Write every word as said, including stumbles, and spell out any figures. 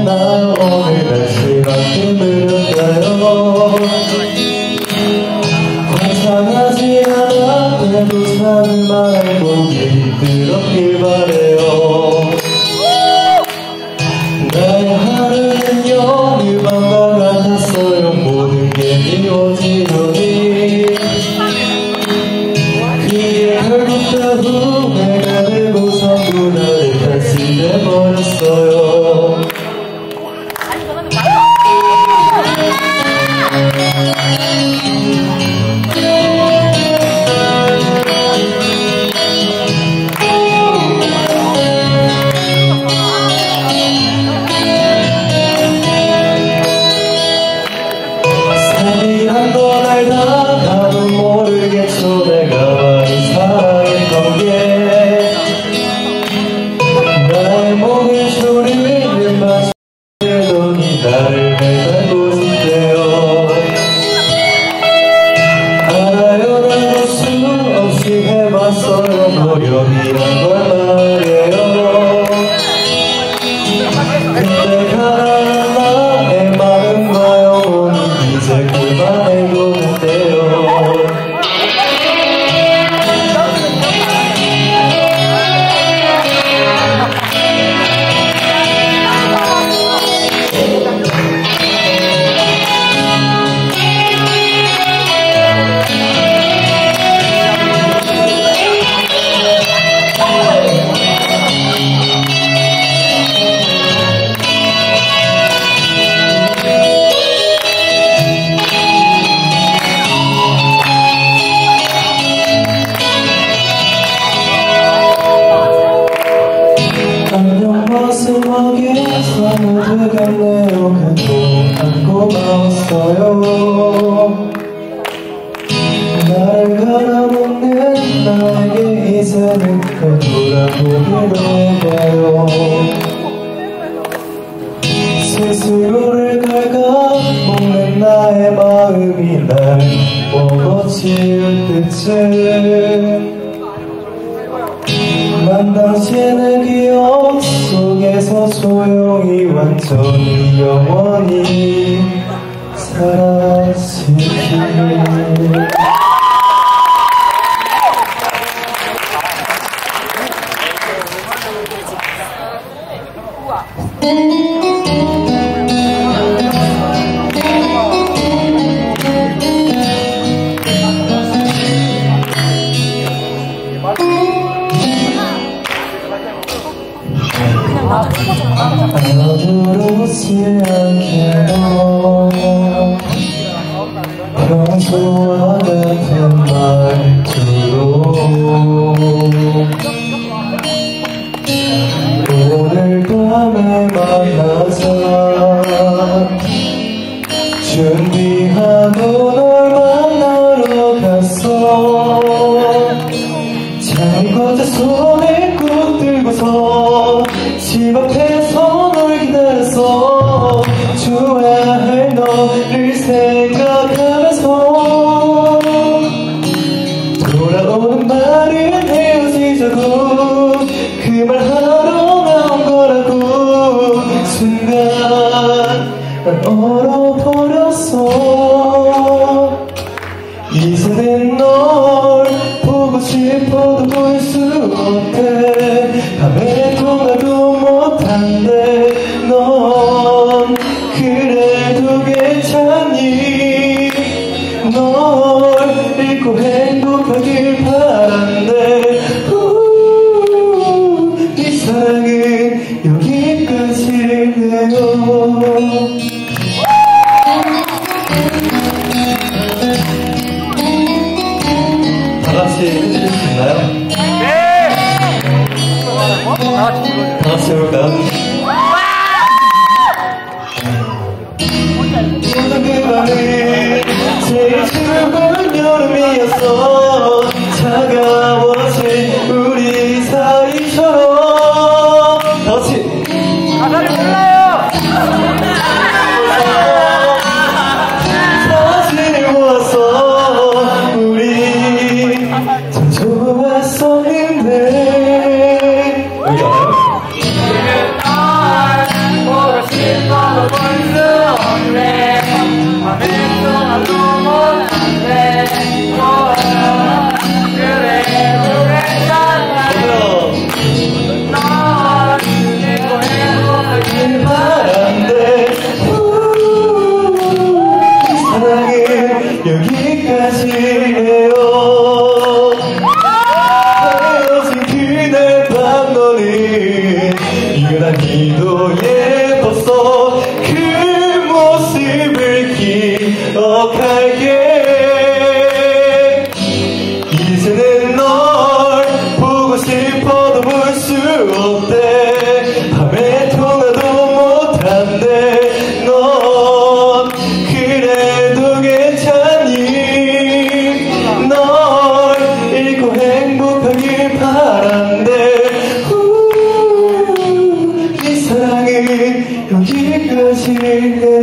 나 오늘 다시 만들까요? 환상하지 않아도 사는 말고 들었길 바래요. 나의 하루는요 일반과 같았어요. 모든 게 미워지더니 그게 결국 다 후회가 되고 전부 나를 다시 내버렸어요. 사랑이란 건 알다가도 모르겠죠. 내가 많이 사랑했던 게 나의 모든 소리를 마시더니 나를 매달고 싶대요. 알아요 나도 수없이 해봤어요. 노력이란 걸 말이에요. 근데 가라는 나의 마음과 영혼이 이제 그만해도 돼요. 안녕 마지막에 손을 들겠네요. 그동안 고마웠어요. 나를 갈아먹는 나에게 이제는 그 돌아보기로 해봐요. 스스로를 갉아먹는 나의 마음이 날 먹어치울 때쯤 난 당신의 기억 속에서 조용히 완전히 영원히 사라지길. 알아들었지 않게요. 평소와 같은 말투로 오늘 밤에 만나자. 준비하고 널 만나러 갔어. 잠깐 손을 꼭 들고서 집 앞에서 널 기다렸어. 좋아할 너를 생각하면서 돌아오는 말은 헤어지자고 그 말 하러 나온 거라고. 순간 난 얼어버렸어. 이제는 널 보고 싶어도 볼 수 없대. 밤에 통화도 못한대. 넌 그래도 괜찮니? 널 잊고 행복하길 바란대. 우, 이 사랑은 여기까지네요. 다같이 해주실 수 있나요? 네! 다같이 해볼까요? 모든 그 밤이 제일 즐거운 여름이었어. 차가워진 우리 사이처럼. 다같이 가사를 몰라요! 사진을 모았어. 우리 참 좋았었는데. 여기 알아요? 기억할게. 이제는 널 보고 싶어도 볼 수 없대. 밤에 통화도 못한대. 넌 그래도 괜찮니? 널 잃고 행복하길 바란대. 이 사랑은 여기까지 해.